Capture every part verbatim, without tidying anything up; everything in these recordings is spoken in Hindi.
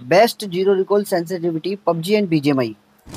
Best zero recoil sensitivity PUBG and BGMI.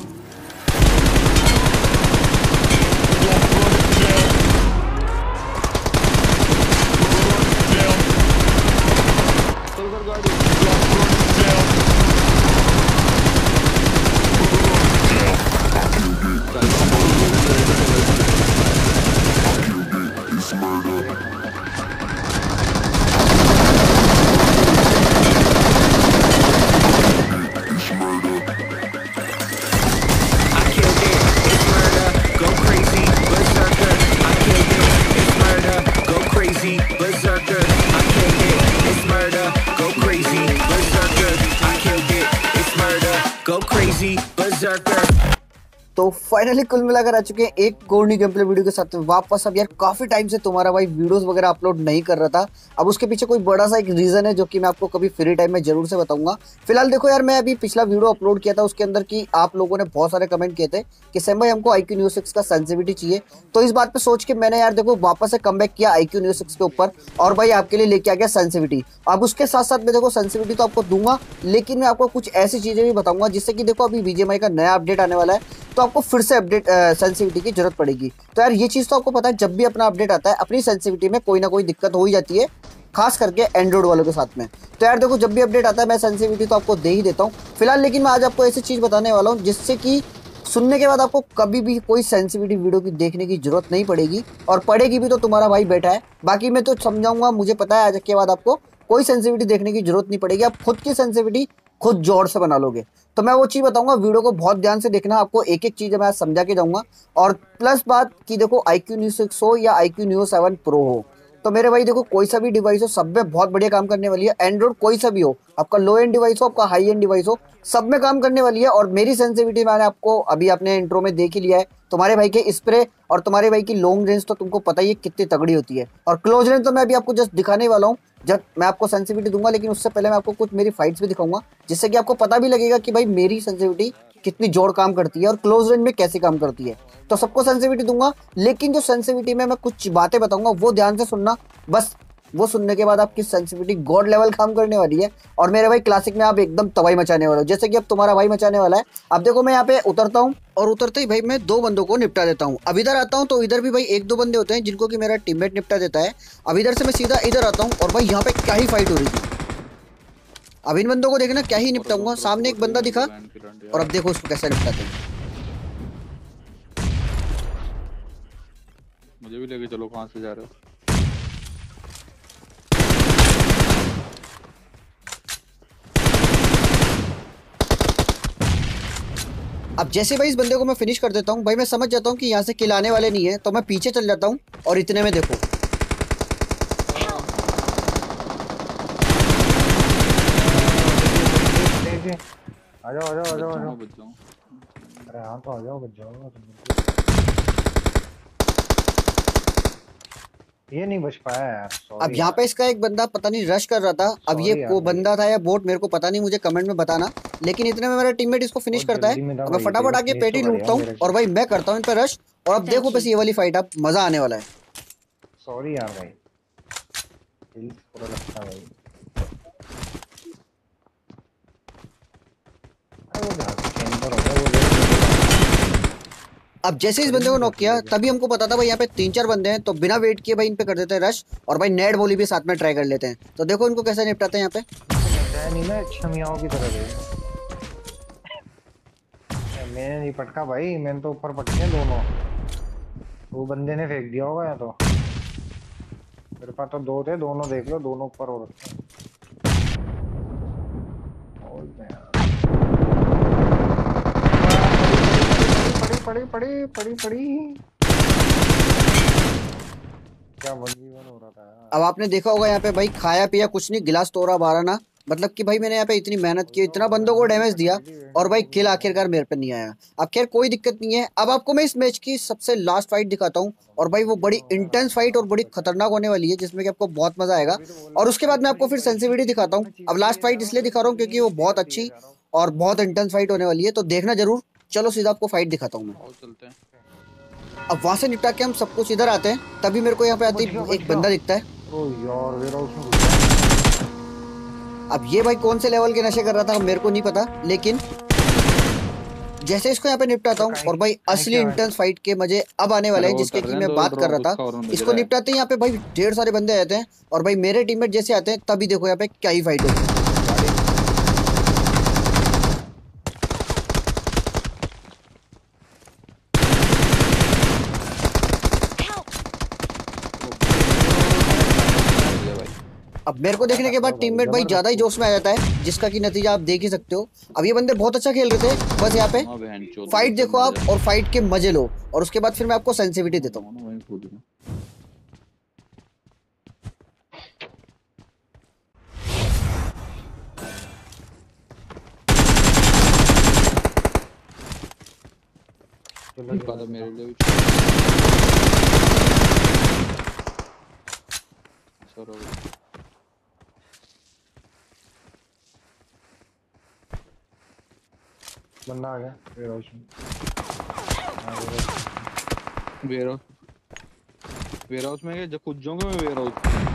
तो फाइनली कुल मिलाकर आ चुके हैं एक कोर्नी गेम प्ले वीडियो के साथ वापस। अब यार काफी टाइम से तुम्हारा भाई वीडियोस वगैरह अपलोड नहीं कर रहा था। अब उसके पीछे कोई बड़ा सा एक रीजन है जो कि मैं आपको कभी फ्री टाइम में जरूर से बताऊंगा। फिलहाल देखो यार, मैं अभी पिछला वीडियो अपलोड किया था, उसके अंदर की आप लोगों ने बहुत सारे कमेंट किए थे कि सैम भाई हमको आईक्यू न्यू सिक्स का सेंसिटिविटी चाहिए। तो इस बात पे सोच के मैंने यार देखो वापस से कमबैक किया आईक्यू न्यू सिक्स के ऊपर और भाई आपके लिए लेके आ गया सेंसिटिविटी। अब उसके साथ साथ मैं देखो सेंसिटिविटी तो आपको दूंगा, लेकिन मैं आपको कुछ ऐसी चीजें भी बताऊंगा जिससे कि देखो अभी बीजीएमआई का नया अपडेट आने वाला है तो आपको फिर से अपडेट सेंसिटिविटी की जरूरत पड़ेगी। तो यार ये चीज तो आपको पता है, जब भी अपना अपडेट आता है अपनी सेंसिटिविटी में कोई ना कोई दिक्कत हो ही जाती है, खास करके एंड्रॉइड वालों के साथ में। तो यार देखो जब भी अपडेट आता है मैं सेंसिटिविटी तो आपको दे ही देता हूँ फिलहाल। लेकिन मैं आज आपको ऐसी चीज बताने वाला हूँ जिससे कि सुनने के बाद आपको कभी भी कोई सेंसिटिविटी वीडियो की देखने की जरूरत नहीं पड़ेगी, और पड़ेगी भी तो तुम्हारा भाई बैठा है। बाकी मैं तो समझाऊंगा, मुझे पता है आज के बाद आपको कोई सेंसिटिविटी देखने की जरूरत नहीं पड़ेगी, आप खुद की सेंसिटिविटी खुद जोर से बना लोगे। तो मैं वो चीज बताऊंगा, वीडियो को बहुत ध्यान से देखना, आपको एक एक चीज मैं आज समझा के जाऊंगा। और प्लस बात कि देखो आईक्यू न्यू सिक्स हो या आईक्यू न्यू सेवन प्रो हो, तो मेरे भाई देखो कोई सा भी डिवाइस हो सब में बहुत बढ़िया काम करने वाली है। एंड्रॉइड कोई सा भी हो, आपका लो एंड डिवाइस हो आपका हाई एंड डिवाइस हो, सब में काम करने वाली है। और मेरी सेंसिटिविटी मैंने आपको अभी अपने इंट्रो में देख ही लिया है। तुम्हारे भाई के स्प्रे और तुम्हारे भाई की लॉन्ग रेंज तो तुमको पता ही है कितनी तगड़ी होती है, और क्लोज रेंज तो मैं अभी आपको जस्ट दिखाने वाला हूँ जब मैं आपको सेंसिटिविटी दूंगा। लेकिन उससे पहले मैं आपको कुछ मेरी फाइट्स भी दिखाऊंगा जिससे कि आपको पता भी लगेगा कि भाई मेरी सेंसिटिविटी कितनी जोर काम करती है और क्लोज रेंज में कैसे काम करती है। तो सबको सेंसिटिविटी दूंगा, लेकिन जो सेंसिटिविटी में मैं कुछ बातें बताऊंगा वो ध्यान से सुनना बस। वो सुनने के बाद आपकी सेंसिटिविटी गॉड लेवल काम करने वाली है, और मेरे भाई क्लासिक में आप एकदम तबाही मचाने वाले हो, जैसे कि अब तुम्हारा भाई मचाने वाला है। अब देखो मैं यहाँ पे उतरता हूँ और उतरते ही भाई मैं दो बंदों को निपटा देता हूँ। अब इधर आता हूँ तो इधर भी भाई एक दो बंदे होते हैं जिनको कि मेरा टीममेट निपटा देता है। अब इधर से मैं सीधा इधर आता हूँ और भाई यहाँ पे क्या ही फाइट हो रही थी। अब इन बंदों को देखना क्या ही निपटाऊंगा, सामने एक बंदा दिखा और अब देखो उसको कैसे निपटाते हैं। मुझे भी लेके चलो, कहां से जा रहे हो? अब जैसे भाई इस बंदे को मैं फिनिश कर देता हूँ भाई, मैं समझ जाता हूँ कि यहाँ से किल आने वाले नहीं है, तो मैं पीछे चल जाता हूँ और इतने में देखो आ जाओ आ जाओ आ जाओ आ जाओ। बच जाऊं। अरे हाँ तो आ जाओ, बच जाओ। ये नहीं बच पाया यार, सॉरी। अब यहाँ पे इसका एक बंदा पता नहीं रश कर रहा था। अब ये को बंदा था या बोट मेरे को पता नहीं, मुझे कमेंट में बताना। लेकिन इतने में मेरा टीममेट इसको फिनिश करता है, अब मैं फटाफट आके पेटी लूटता हूँ और भाई मैं करता हूँ इन पे रश। और अब देखो बस ये वाली फाइट, अब मजा आने वाला है। सॉरी यार भाई, पूरा लगता है भाई। अब जैसे इस बंदे को नॉक किया तभी हमको पता था भाई यहाँ पे तीन चार बंदे हैं, तो बिना वेट किए भाई इन पे कर देते हैं रश, और भाई नेट वॉली भी साथ में ट्राई कर लेते हैं। तो देखो इनको कैसे निपटाते हैं यहाँ पे। नहीं ना छमियाओं की तरह मैंने नहीं पटका भाई, मैंने तो ऊपर पटके दोनों, वो बंदे ने फेंक दिया होगा या तो। मेरे पास तो दो थे, दोनों देख लो, दोनों ऊपर हो रखे हैं। पड़ी पड़ी पड़ी पड़ी क्या वन वी वन हो रहा था। अब आपने देखा होगा यहाँ पे भाई खाया पिया कुछ नहीं, गिलास तोड़ा बारह ना, मतलब कि भाई मैंने यहाँ पे इतनी मेहनत की, इतना बंदों को डैमेज दिया और भाई किल आखिरकार मेरे पे नहीं आया। अब खैर कोई दिक्कत नहीं है। अब आपको मैं इस मैच की सबसे लास्ट फाइट दिखाता हूँ, और भाई वो बड़ी इंटेंस फाइट और बड़ी खतरनाक होने वाली है जिसमें कि आपको बहुत मजा आएगा। और उसके बाद मैं आपको फिर सेंसिटिविटी दिखाता हूँ। अब लास्ट फाइट इसलिए दिखा रहा हूँ क्योंकि वो बहुत अच्छी और बहुत इंटेंस फाइट होने वाली है, तो देखना जरूर। चलो सीधा आपको फाइट दिखाता हूँ मैं। चलते हैं। अब वहां से निपटा के हम सब कुछ इधर आते हैं, तभी मेरे को यहाँ पे आते एक बंदा दिखता है। ओ यार मेरा उसमें अब ये भाई कौन से लेवल के नशे कर रहा था मेरे को नहीं पता, लेकिन जैसे इसको यहाँ पे निपटाता हूँ और भाई असली इंटेंस फाइट के मजे अब आने वाले हैं, जिसके की मैं बात कर रहा था। इसको निपटाते हैं यहाँ पे भाई ढेर सारे बंदे आते हैं और भाई मेरे टीममेट जैसे आते हैं तभी देखो यहाँ पे क्या ही फाइट होती है। अब मेरे को देखने के बाद टीममेट भाई ज्यादा ही जोश में आ जाता है, जिसका की नतीजा आप देख ही सकते हो। अब ये बंदे बहुत अच्छा खेल रहे थे, बस यहाँ पे फाइट देखो आप और फाइट के मजे लो, और उसके बाद फिर मैं आपको सेंसिटिविटी देता हूँ। मेरे लिए बंदा आ गया वेयरहाउस में। वेयरहाउस वेयरहाउस में जब खुद जाऊंगा मैं वेयरहाउस।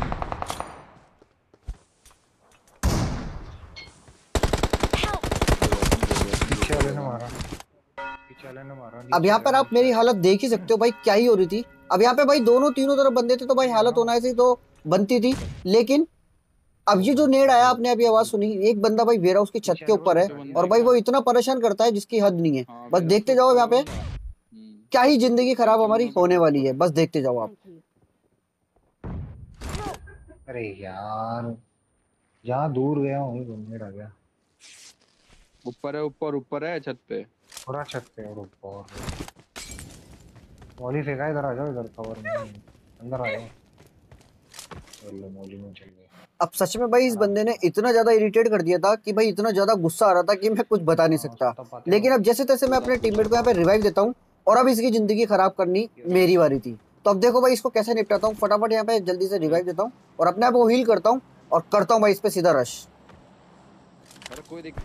पीछे वाले ने मारा, पीछे वाले ने मारा। अब यहाँ पर आप मेरी हालत देख ही सकते हो भाई क्या ही हो रही थी। अब यहाँ पे भाई दोनों तीनों तरफ बंदे थे, तो भाई हालत होना ऐसी तो बनती थी। लेकिन अब ये जो नेड आया, आपने अभी आवाज सुनी, एक बंदा भाई वेयरहाउस की छत के ऊपर है और भाई वो इतना परेशान करता है जिसकी हद नहीं है। बस देखते जाओ यहाँ पे क्या ही जिंदगी खराब हमारी होने वाली है, बस देखते जाओ आप। अरे यार जहाँ दूर गया वहीं नेड आ गया। ऊपर है, ऊपर ऊपर है छत पे, पूरा छत पे और ऊपर। मौली फेंका, इधर आ जाओ, इधर कवर में अंदर आ जाओ। चलो मौली में चल गए। अब सच में भाई इस बंदे ने इतना ज्यादा इरिटेट कर दिया था कि भाई इतना ज्यादा गुस्सा आ रहा था कि मैं कुछ बता नहीं सकता। लेकिन अब जैसे तैसे मैं अपने टीममेट को यहाँ पे रिवाइव देता हूँ और अब इसकी जिंदगी खराब करनी मेरी बारी थी। तो अब देखो भाई इसको कैसे निपटाता हूँ। फटाफट यहाँ पे जल्दी से रिवाइव देता हूँ और अपने आप को हील करता हूँ और करता हूँ भाई इस पे सीधा रश। कोई दिक्कत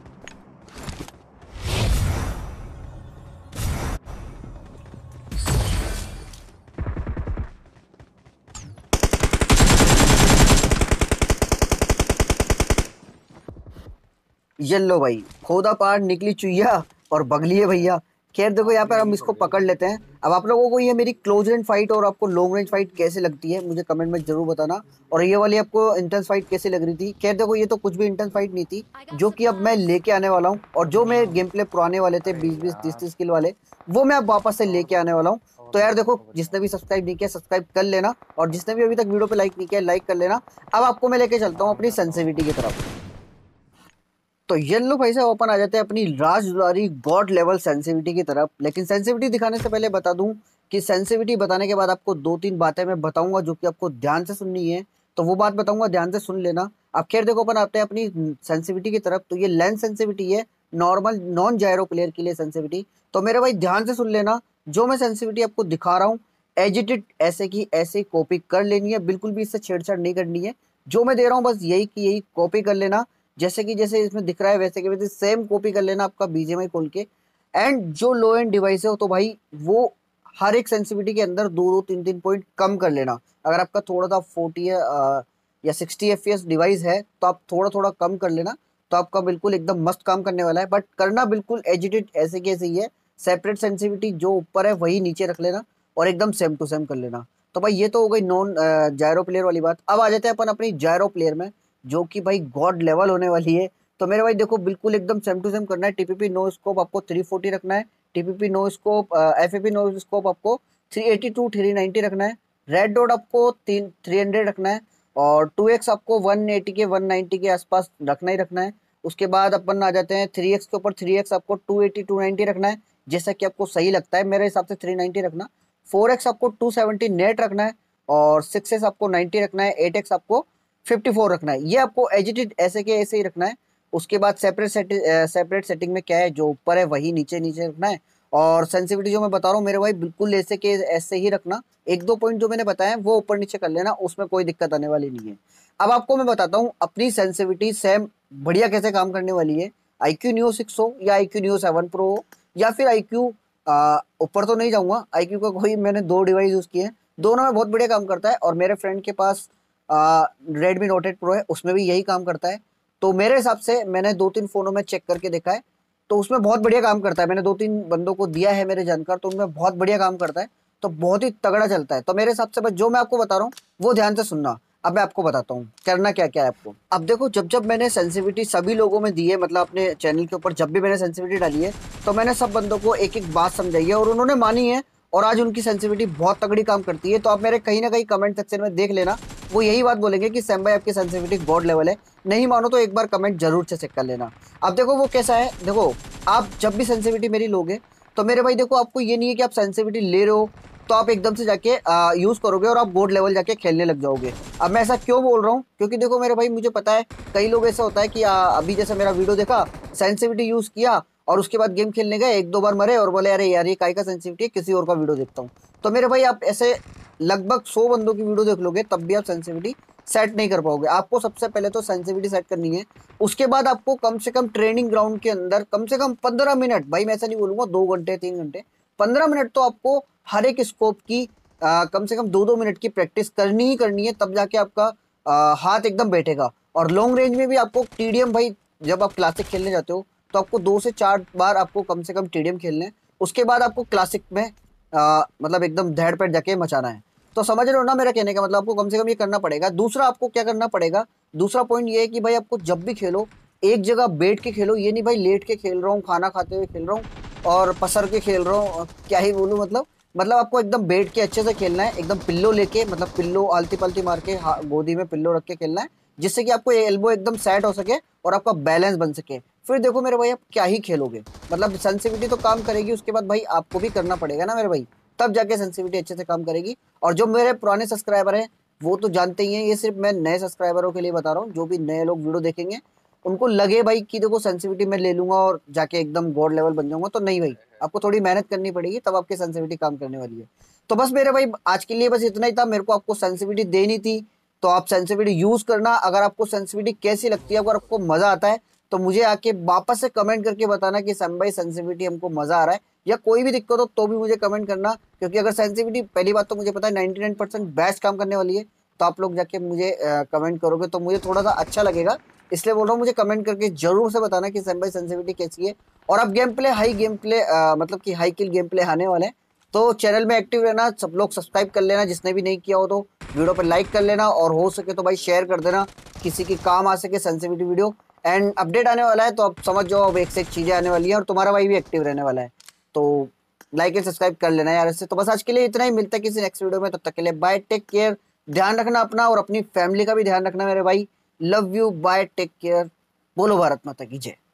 ये लो भाई खोदा पार निकली चुईया और बगली है भैया। खैर देखो यहाँ पर हम इसको पकड़ लेते हैं। अब आप लोगों को ये मेरी क्लोज रेंज फाइट और आपको लॉन्ग रेंज फाइट कैसे लगती है मुझे कमेंट में जरूर बताना, और ये वाली आपको इंटेंस फाइट कैसे लग रही थी। खैर देखो ये तो कुछ भी इंटेंस फाइट नहीं थी, जो कि अब मैं लेके आने वाला हूँ, और जो मेरे गेम प्ले पुराने वाले थे बीस बीस तीस तीस किल वाले, वो मैं अब वापस से लेके आने वाला हूँ। तो यार देखो जिसने भी सब्सक्राइब नहीं किया सब्सक्राइब कर लेना, और जिसने भी अभी तक वीडियो पे लाइक नहीं किया लाइक कर लेना। अब आपको मैं लेके चलता हूँ अपनी सेंसिटिविटी की तरफ। तो येलो भाई साहब अपन आ जाते हैं अपनी Raj Dulari god level sensitivity की तरफ। लेकिन सेंसिटिविटी दिखाने से पहले बता दूं कि सेंसिटिविटी बताने के बाद आपको दो तीन बातें मैं बताऊंगा जो कि आपको ध्यान से सुननी है, तो वो बात बताऊंगा, ध्यान से सुन लेना। अब खैर देखो अपन आते हैं अपनी सेंसिटिविटी की तरफ। तो ये लेंस सेंसिटिविटी है, नॉर्मल नॉन जायरो प्लेयर के लिए सेंसिटिविटी। तो मेरे भाई ध्यान से सुन लेना, जो मैं सेंसिटिविटी आपको दिखा रहा हूँ एजिटेड ऐसे की ऐसे कॉपी कर लेनी है, बिल्कुल भी इससे छेड़छाड़ नहीं करनी है। जो मैं दे रहा हूँ बस यही की यही कॉपी कर लेना, जैसे कि जैसे इसमें दिख रहा है वैसे के वैसे सेम कॉपी कर लेना आपका बीजीएमआई खोल के। एंड जो लो एंड डिवाइस है तो भाई वो हर एक सेंसिटिविटी के अंदर दो दो तीन तीन पॉइंट कम कर लेना। अगर आपका थोड़ा सा फोर्टी है आ, या sixty F P S device है तो आप थोड़ा थोड़ा कम कर लेना, तो आपका बिल्कुल एकदम मस्त काम करने वाला है। बट करना बिल्कुल एजिटेड ऐसे की ऐसे ही है, सेपरेट सेंसिटिविटी जो ऊपर है वही नीचे रख लेना और एकदम सेम टू सेम कर लेना। तो भाई ये तो हो गई नॉन जायरो प्लेयर वाली बात। अब आ जाते हैं अपन अपनी जायरो प्लेयर में, जो कि भाई गॉड लेवल होने वाली है। तो मेरे भाई देखो बिल्कुल एकदम सेम टू सेम करना है। टीपीपी नो स्कोप आपको थ्री फोर्टी रखना है, TPP no scope FAP no scope आपको three eighty two three ninety रखना है, रेड डॉट आपको तीन थ्री हंड्रेड रखना है, और टू एक्स आपको वन एटी के वन नाइंटी के आसपास रखना ही रखना है। उसके बाद अपन आ जाते हैं थ्री एक्स के ऊपर, थ्री एक्स आपको टू एटी टू नाइंटी रखना है, जैसा कि आपको सही लगता है। मेरे हिसाब से थ्री नाइंटी रखना। फोर एक्स आपको टू सेवेंटी नेट रखना है, और सिक्स एक्स आपको नाइंटी रखना है, एट एक्स आपको फिफ्टी फोर रखना है। ये आपको एजिटेड ऐसे के ऐसे ही रखना है। उसके बाद सेपरेट सेटिंग सेपरेट सेटिंग में क्या है, जो ऊपर है वही नीचे नीचे रखना है। और सेंसिटिविटी जो मैं बता रहा हूँ मेरे भाई बिल्कुल ऐसे के ऐसे ही रखना। एक दो पॉइंट जो मैंने बताया वो ऊपर नीचे कर लेना, उसमें कोई दिक्कत आने वाली नहीं है। अब आपको मैं बताता हूँ अपनी सेंसिटिविटी सेम बढ़िया कैसे काम करने वाली है। आई क्यू न्यू सिक्स हो या iQOO new seven pro हो या फिर आई क्यू ऊपर तो नहीं जाऊँगा, आई क्यू का कोई मैंने दो डिवाइस यूज़ किए हैं, दोनों में बहुत बढ़िया काम करता है। और मेरे फ्रेंड के पास रेडमी नोट एट प्रो है, उसमें भी यही काम करता है। तो मेरे हिसाब से मैंने दो तीन फोनों में चेक करके देखा है, तो उसमें बहुत बढ़िया काम करता है। मैंने दो तीन बंदों को दिया है मेरे जानकार, तो उनमें बहुत बढ़िया काम करता है, तो बहुत ही तगड़ा चलता है। तो मेरे हिसाब से बस जो मैं आपको बता रहा हूँ वो ध्यान से सुनना। अब मैं आपको बताता हूँ करना क्या क्या है आपको। अब देखो, जब जब मैंने सेंसिटिविटी सभी लोगों में दी है, मतलब अपने चैनल के ऊपर जब भी मैंने सेंसिटिविटी डाली है, तो मैंने सब बंदों को एक एक बात समझाई है और उन्होंने मानी है, और आज उनकी सेंसिटिविटी बहुत तगड़ी काम करती है। तो आप मेरे कहीं ना कहीं कमेंट सेक्शन में देख लेना, वो यही बात बोलेंगे कि सैम भाई आपकी सेंसिटिविटी गॉड लेवल है। नहीं मानो तो एक बार कमेंट जरूर से चेक कर लेना। अब देखो वो कैसा है, देखो आप जब भी सेंसिटिविटी मेरी लोगे तो मेरे भाई देखो, आपको ये नहीं है कि आप सेंसिटिविटी ले रहे हो तो आप एकदम से जाके यूज करोगे और आप गोल्ड लेवल जाके खेलने लग जाओगे। अब मैं ऐसा क्यों बोल रहा हूँ, क्योंकि देखो मेरे भाई मुझे पता है कई लोग ऐसा होता है कि आ, अभी जैसे मेरा वीडियो देखा, सेंसिटिविटी यूज किया और उसके बाद गेम खेलने गए, एक दो बार मरे और बोले अरे यार ये काई का सेंसिटिविटी है, किसी और का वीडियो देखता हूँ। तो मेरे भाई आप ऐसे लगभग सौ बंदों की वीडियो देख लोगे तब भी आप सेंसिटिविटी सेट नहीं कर पाओगे। आपको सबसे पहले तो सेंसिटिविटी सेट करनी है, उसके बाद आपको कम से कम ट्रेनिंग ग्राउंड के अंदर कम से कम पंद्रह मिनट, भाई मैं ऐसा नहीं बोलूंगा दो घंटे तीन घंटे, पंद्रह मिनट तो आपको हर एक स्कोप की आ, कम से कम दो दो मिनट की प्रैक्टिस करनी ही करनी है, तब जाके आपका आ, हाथ एकदम बैठेगा। और लॉन्ग रेंज में भी आपको टीडीएम, भाई जब आप क्लासिक खेलने जाते हो तो आपको दो से चार बार आपको कम से कम टीडीएम खेलने हैं, उसके बाद आपको क्लासिक में आ, मतलब एकदम धैड़ पैड़ जाके मचाना है। तो समझ रहे हो ना मेरा कहने का मतलब, आपको कम से कम ये करना पड़ेगा। दूसरा आपको क्या करना पड़ेगा, दूसरा पॉइंट ये है कि भाई आपको जब भी खेलो एक जगह बैठ के खेलो, ये नहीं भाई लेट के खेल रहा हूँ, खाना खाते हुए खेल रहा हूँ और पसर के खेल रहा हूँ, क्या ही बोलूँ मतलब मतलब आपको एकदम बैठ के अच्छे से खेलना है, एकदम पिल्लो लेके, मतलब पिल्लो आलती पलती मार के गोदी में पिल्लो रख के खेलना है, जिससे कि आपको एल्बो एकदम सेट हो सके और आपका बैलेंस बन सके। फिर देखो मेरे भाई आप क्या ही खेलोगे, मतलब सेंसिटिविटी तो काम करेगी, उसके बाद भाई आपको भी करना पड़ेगा ना मेरे भाई, तब जाके सेंसिटिविटी अच्छे से काम करेगी। और जो मेरे पुराने सब्सक्राइबर हैं वो तो जानते ही हैं, ये सिर्फ मैं नए सब्सक्राइबरों के लिए बता रहा हूँ, जो भी नए लोग वीडियो देखेंगे उनको लगे भाई कि देखो सेंसिटिविटी मैं ले लूंगा और जाके एकदम गॉड लेवल बन जाऊंगा, तो नहीं भाई, आपको थोड़ी मेहनत करनी पड़ेगी, तब आपकी सेंसिटिविटी काम करने वाली है। तो बस मेरे भाई आज के लिए बस इतना ही था, मेरे को आपको सेंसिटिविटी देनी थी, तो आप सेंसिटिविटी यूज करना। अगर आपको सेंसिटिविटी कैसी लगती है, अगर आपको मजा आता है तो मुझे आके वापस से कमेंट करके बताना कि सैम भाई सेंसिटिविटी हमको मजा आ रहा है, या कोई भी दिक्कत हो तो भी मुझे कमेंट करना। क्योंकि अगर सेंसिटिविटी, पहली बात तो मुझे पता है नाइंटी नाइन परसेंट बेस्ट काम करने वाली है, तो आप लोग जाके मुझे कमेंट करोगे तो मुझे थोड़ा सा अच्छा लगेगा, इसलिए बोल रहा हूँ मुझे कमेंट करके जरूर से बताना कि सैम भाई सेंसिटिविटी कैसी है। और अब game play high game play मतलब कि हाई किल गेम प्ले आने वाले हैं, तो चैनल में एक्टिव रहना, सब लोग सब्सक्राइब कर लेना, जिसने भी नहीं किया हो तो वीडियो पर लाइक कर लेना, और हो सके तो भाई शेयर कर देना, किसी की काम आ सके सेंसिटिविटी वीडियो। एंड अपडेट आने वाला है तो आप समझ जाओ, अब एक से एक चीज़ें आने वाली हैं और तुम्हारा भाई भी एक्टिव रहने वाला है, तो लाइक एंड सब्सक्राइब कर लेना यार इससे। तो बस आज के लिए इतना ही, मिलता है किसी नेक्स्ट वीडियो में, तब तक के लिए बाय, टेक केयर, ध्यान रखना अपना और अपनी फैमिली का भी ध्यान रखना मेरे भाई। Love you, bye, take care, बोलो भारत माता की जय।